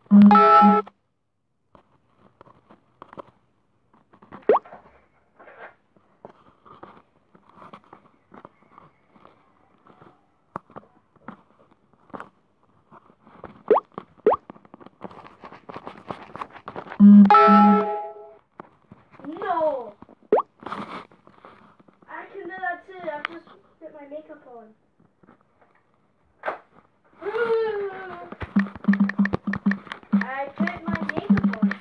No! I can do that too. I've just put my makeup on. I put my makeup on.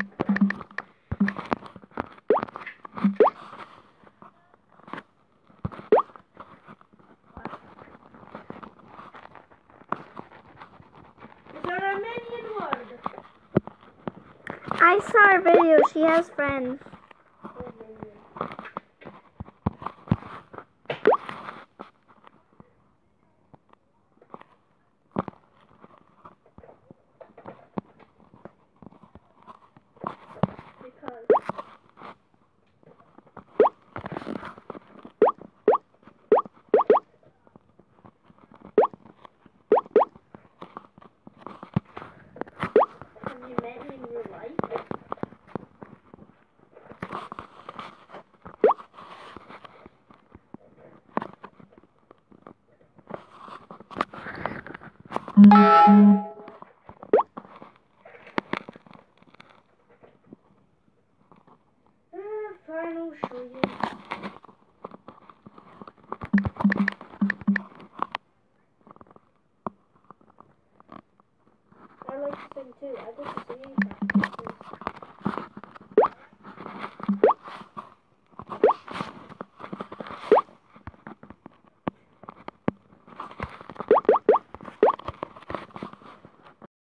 Is there a minion word? I saw her video. She has friends. Have you met me in real life? Fine, I'll show you. I like to sing too. I go to sing.